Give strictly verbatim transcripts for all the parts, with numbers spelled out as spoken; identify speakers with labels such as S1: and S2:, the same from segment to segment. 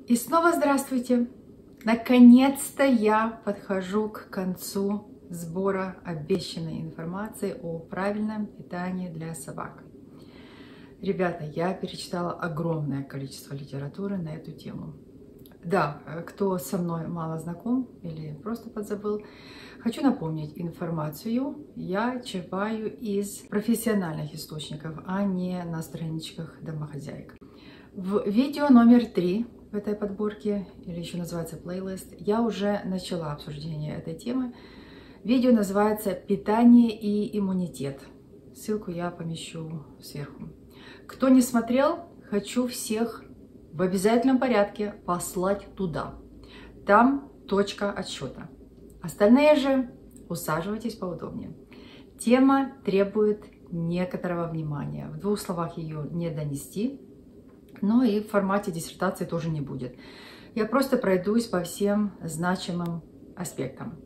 S1: И снова здравствуйте! Наконец-то я подхожу к концу сбора обещанной информации о правильном питании для собак. Ребята, я перечитала огромное количество литературы на эту тему. Да, кто со мной мало знаком или просто подзабыл, хочу напомнить, информацию я черпаю из профессиональных источников, а не на страничках домохозяек. В видео номер три в этой подборке, или еще называется плейлист, я уже начала обсуждение этой темы. Видео называется «Питание и иммунитет». Ссылку я помещу сверху. Кто не смотрел, хочу всех в обязательном порядке послать туда. Там точка отсчета. Остальные же усаживайтесь поудобнее. Тема требует некоторого внимания. В двух словах ее не донести, но и в формате диссертации тоже не будет. Я просто пройдусь по всем значимым аспектам.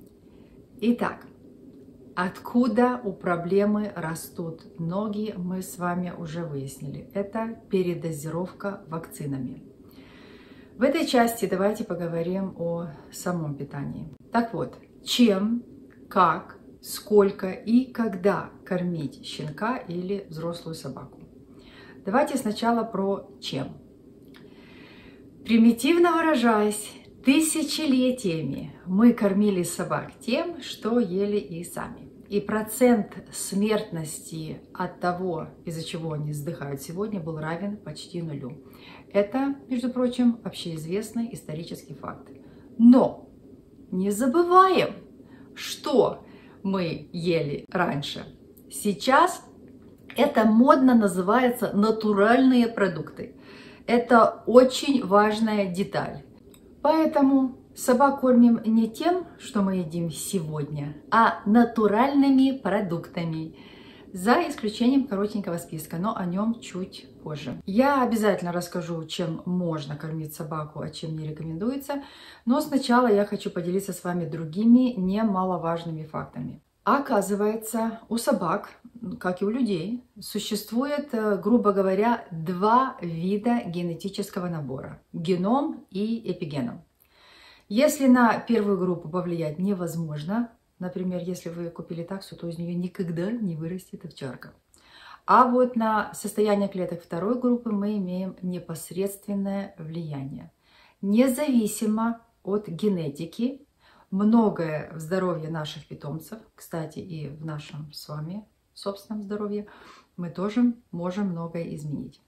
S1: Итак, откуда у проблемы растут ноги, мы с вами уже выяснили. Это передозировка вакцинами. В этой части давайте поговорим о самом питании. Так вот, чем, как, сколько и когда кормить щенка или взрослую собаку. Давайте сначала про чем. Примитивно выражаясь, тысячелетиями мы кормили собак тем, что ели и сами. И процент смертности от того, из-за чего они сдыхают сегодня, был равен почти нулю. Это, между прочим, общеизвестный исторический факт. Но не забываем, что мы ели раньше. Сейчас это модно называется натуральные продукты. Это очень важная деталь. Поэтому собак кормим не тем, что мы едим сегодня, а натуральными продуктами. За исключением коротенького списка, но о нем чуть позже. Я обязательно расскажу, чем можно кормить собаку, а чем не рекомендуется. Но сначала я хочу поделиться с вами другими немаловажными фактами. Оказывается, у собак, как и у людей, существует, грубо говоря, два вида генетического набора – геном и эпигеном. Если на первую группу повлиять невозможно, например, если вы купили таксу, то из нее никогда не вырастет овчарка. А вот на состояние клеток второй группы мы имеем непосредственное влияние. Независимо от генетики, многое в здоровье наших питомцев, кстати, и в нашем с вами собственном здоровье, мы тоже можем многое изменить.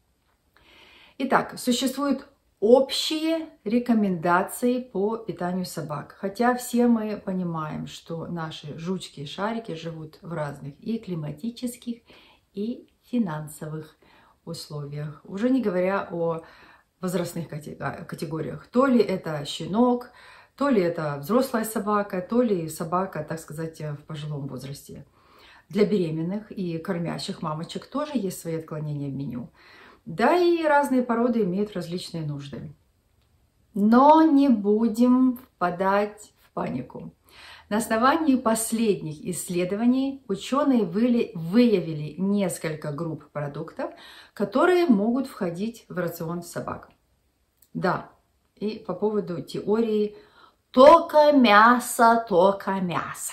S1: Итак, существуют общие рекомендации по питанию собак. Хотя все мы понимаем, что наши жучки и шарики живут в разных и климатических, и финансовых условиях. Уже не говоря о возрастных категориях. То ли это щенок, то ли это взрослая собака, то ли собака, так сказать, в пожилом возрасте. Для беременных и кормящих мамочек тоже есть свои отклонения в меню. Да и разные породы имеют различные нужды. Но не будем впадать в панику. На основании последних исследований ученые выявили несколько групп продуктов, которые могут входить в рацион собак. Да, и по поводу теории «только мясо, только мясо».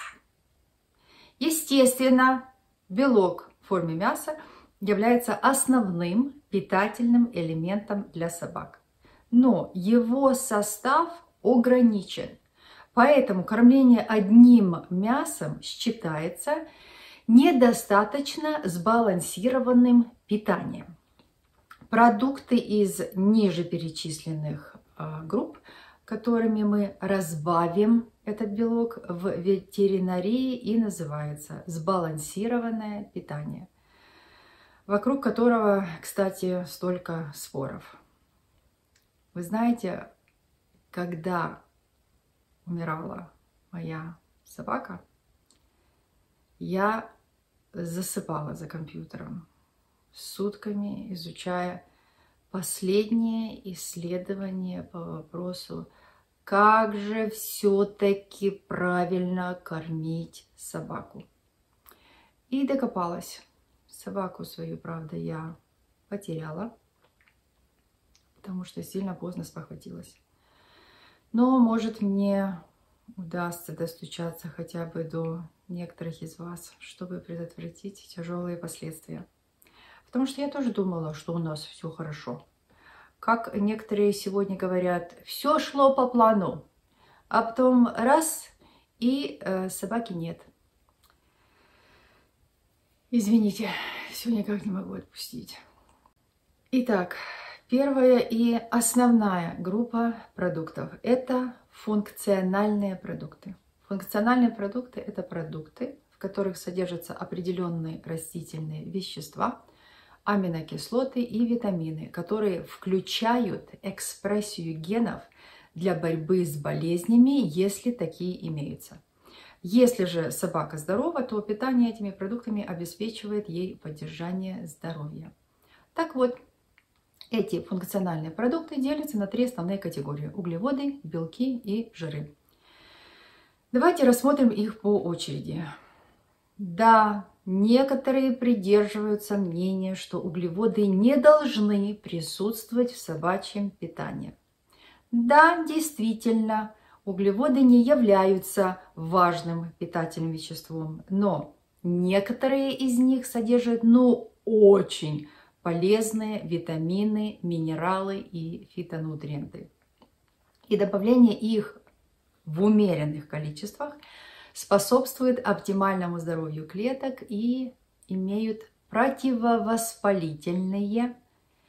S1: Естественно, белок в форме мяса является основным питательным элементом для собак. Но его состав ограничен. Поэтому кормление одним мясом считается недостаточно сбалансированным питанием. Продукты из ниже перечисленных групп, которыми мы разбавим этот белок, в ветеринарии и называется сбалансированное питание, вокруг которого, кстати, столько споров. Вы знаете, когда умирала моя собака, я засыпала за компьютером, сутками изучая последние исследования по вопросу, как же все-таки правильно кормить собаку. И докопалась. Собаку свою, правда, я потеряла. потому что сильно поздно спохватилась. Но, может, мне удастся достучаться хотя бы до некоторых из вас, чтобы предотвратить тяжелые последствия. Потому что я тоже думала, что у нас все хорошо. Как некоторые сегодня говорят, все шло по плану, а потом раз, и э, собаки нет. Извините, все никак не могу отпустить. Итак, первая и основная группа продуктов – это функциональные продукты. Функциональные продукты – это продукты, в которых содержатся определенные растительные вещества, аминокислоты и витамины, которые включают экспрессию генов для борьбы с болезнями, если такие имеются. Если же собака здорова, то питание этими продуктами обеспечивает ей поддержание здоровья. Так вот, эти функциональные продукты делятся на три основные категории – углеводы, белки и жиры. Давайте рассмотрим их по очереди. Да, некоторые придерживаются мнения, что углеводы не должны присутствовать в собачьем питании. Да, действительно, углеводы не являются важным питательным веществом, но некоторые из них содержат, ну, очень полезные витамины, минералы и фитонутриенты. И добавление их в умеренных количествах способствует оптимальному здоровью клеток и имеют противовоспалительные,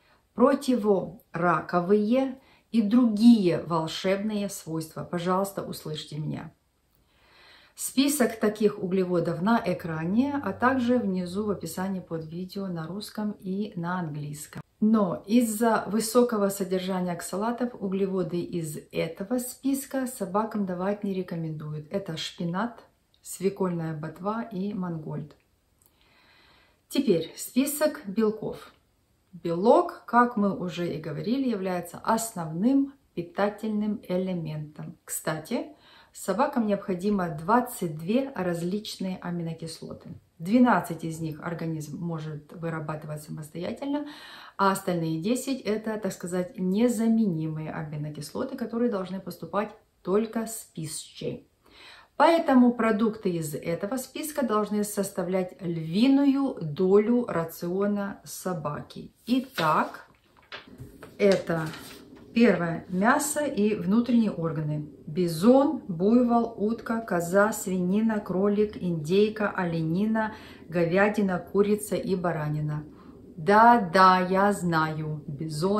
S1: противораковые и другие волшебные свойства. Пожалуйста, услышьте меня. Список таких углеводов на экране, а также внизу в описании под видео на русском и на английском. Но из-за высокого содержания оксалатов углеводы из этого списка собакам давать не рекомендуют. Это шпинат, свекольная ботва и мангольд. Теперь список белков. Белок, как мы уже и говорили, является основным питательным элементом. Кстати, собакам необходимо двадцать две различные аминокислоты. двенадцать из них организм может вырабатывать самостоятельно, а остальные десять – это, так сказать, незаменимые аминокислоты, которые должны поступать только с пищей. Поэтому продукты из этого списка должны составлять львиную долю рациона собаки. Итак, это первое – мясо и внутренние органы. Бизон, буйвол, утка, коза, свинина, кролик, индейка, оленина, говядина, курица и баранина. Да, да, я знаю, бизон,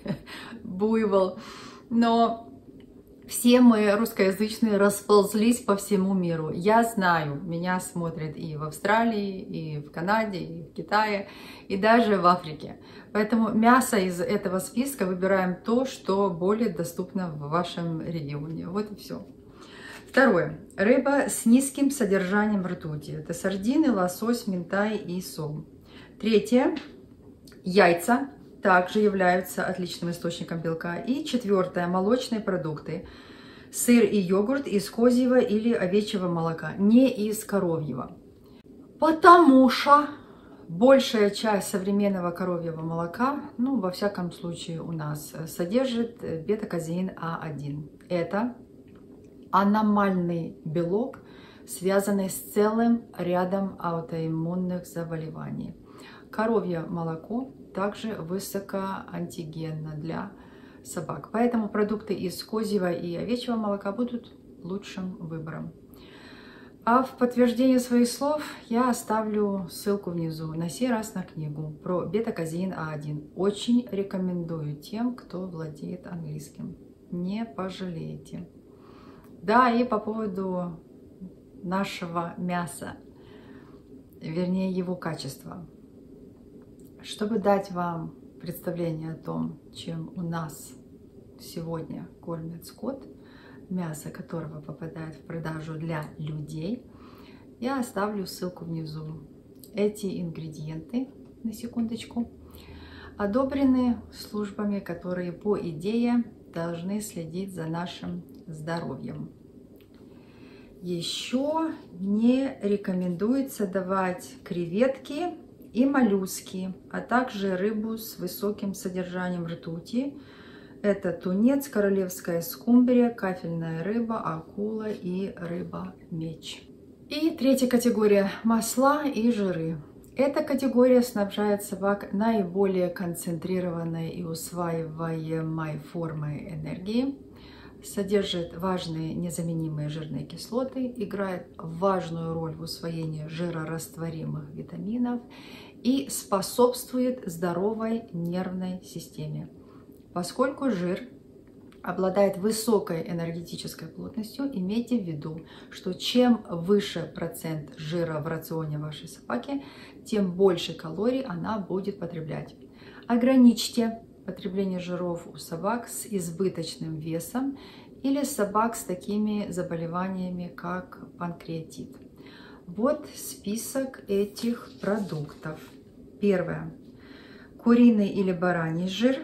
S1: буйвол, но все мы русскоязычные расползлись по всему миру. Я знаю, меня смотрят и в Австралии, и в Канаде, и в Китае, и даже в Африке. Поэтому мясо из этого списка выбираем то, что более доступно в вашем регионе. Вот и все. Второе. Рыба с низким содержанием ртути. Это сардины, лосось, минтай и сом. Третье. Яйца также являются отличным источником белка. И четвертое. Молочные продукты. Сыр и йогурт из козьего или овечьего молока, не из коровьего. Потому что большая часть современного коровьего молока, ну, во всяком случае у нас, содержит бета-казеин А один. Это аномальный белок, связанный с целым рядом аутоиммунных заболеваний. Коровье молоко также высокоантигенно для собак. Поэтому продукты из козьего и овечьего молока будут лучшим выбором. А в подтверждение своих слов я оставлю ссылку внизу, на сей раз на книгу про бета-казеин А один. Очень рекомендую тем, кто владеет английским. Не пожалеете. Да, и по поводу нашего мяса, вернее его качества. Чтобы дать вам представление о том, чем у нас сегодня кормят скот, мясо которого попадает в продажу для людей, я оставлю ссылку внизу. Эти ингредиенты, на секундочку, одобрены службами, которые, по идее, должны следить за нашим здоровьем. Еще не рекомендуется давать креветки и моллюски, а также рыбу с высоким содержанием ртути, Это тунец, королевская скумбрия, кафельная рыба, акула и рыба-меч. И третья категория – масла и жиры. Эта категория снабжает собак наиболее концентрированной и усваиваемой формой энергии, содержит важные незаменимые жирные кислоты, играет важную роль в усвоении жирорастворимых витаминов и способствует здоровой нервной системе. Поскольку жир обладает высокой энергетической плотностью, имейте в виду, что чем выше процент жира в рационе вашей собаки, тем больше калорий она будет потреблять. Ограничьте потребление жиров у собак с избыточным весом или собак с такими заболеваниями, как панкреатит. Вот список этих продуктов. Первое. Куриный или бараний жир.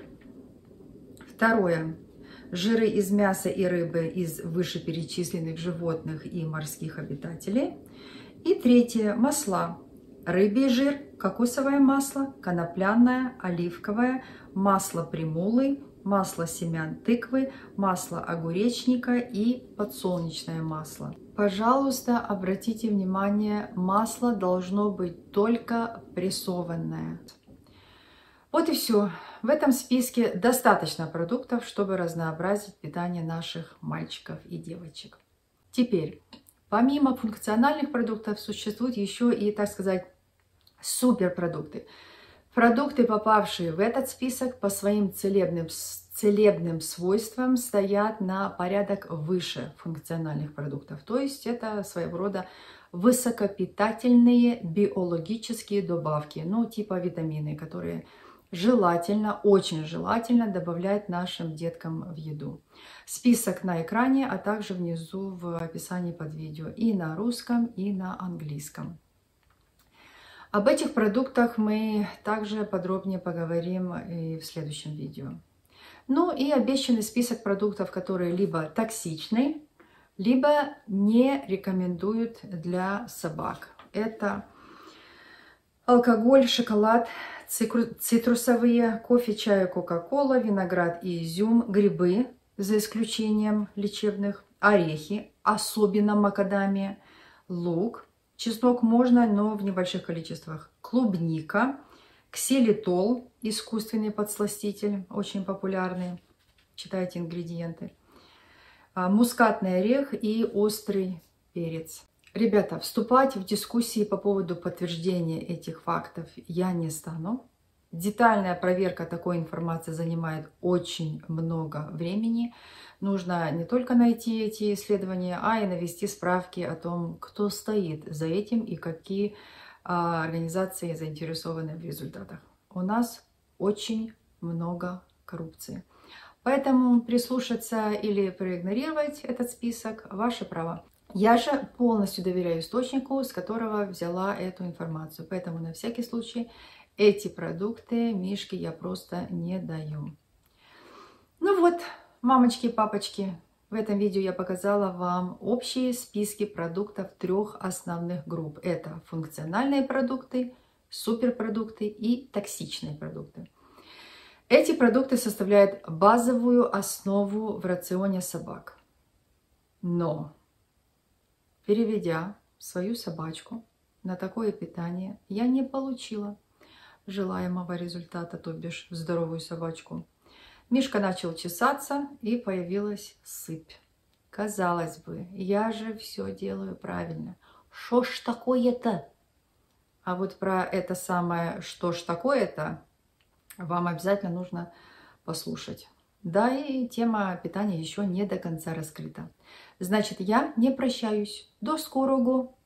S1: Второе. Жиры из мяса и рыбы из вышеперечисленных животных и морских обитателей. И третье. Масла. Рыбий жир, кокосовое масло, конопляное, оливковое, масло примулы, масло семян тыквы, масло огуречника и подсолнечное масло. Пожалуйста, обратите внимание, масло должно быть только прессованное. Вот и все. В этом списке достаточно продуктов, чтобы разнообразить питание наших мальчиков и девочек. Теперь, помимо функциональных продуктов, существуют еще и, так сказать, суперпродукты. Продукты, попавшие в этот список, по своим целебным, целебным свойствам стоят на порядок выше функциональных продуктов. То есть это своего рода высокопитательные биологические добавки, ну типа витамины, которые желательно, очень желательно добавлять нашим деткам в еду. Список на экране, а также внизу в описании под видео и на русском, и на английском. Об этих продуктах мы также подробнее поговорим и в следующем видео. Ну и обещанный список продуктов, которые либо токсичны, либо не рекомендуют для собак. Это алкоголь, шоколад, цитрусовые, кофе, чай, кока-кола, виноград и изюм, грибы, за исключением лечебных, орехи, особенно макадамия, лук, чеснок можно, но в небольших количествах, клубника, ксилитол, искусственный подсластитель, очень популярный, читайте ингредиенты, мускатный орех и острый перец. Ребята, вступать в дискуссии по поводу подтверждения этих фактов я не стану. Детальная проверка такой информации занимает очень много времени. Нужно не только найти эти исследования, а и навести справки о том, кто стоит за этим и какие а, организации заинтересованы в результатах. У нас очень много коррупции. Поэтому прислушаться или проигнорировать этот список – ваше право. Я же полностью доверяю источнику, с которого взяла эту информацию. Поэтому на всякий случай эти продукты Мишке я просто не даю. Ну вот, мамочки и папочки, в этом видео я показала вам общие списки продуктов трех основных групп. Это функциональные продукты, суперпродукты и токсичные продукты. Эти продукты составляют базовую основу в рационе собак. Но переведя свою собачку на такое питание, я не получила желаемого результата, то бишь здоровую собачку. Мишка начал чесаться, и появилась сыпь. Казалось бы, я же все делаю правильно. Что ж такое-то? А вот про это самое «что ж такое-то» вам обязательно нужно послушать. Да, и тема питания еще не до конца раскрыта. Значит, я не прощаюсь. До скорого!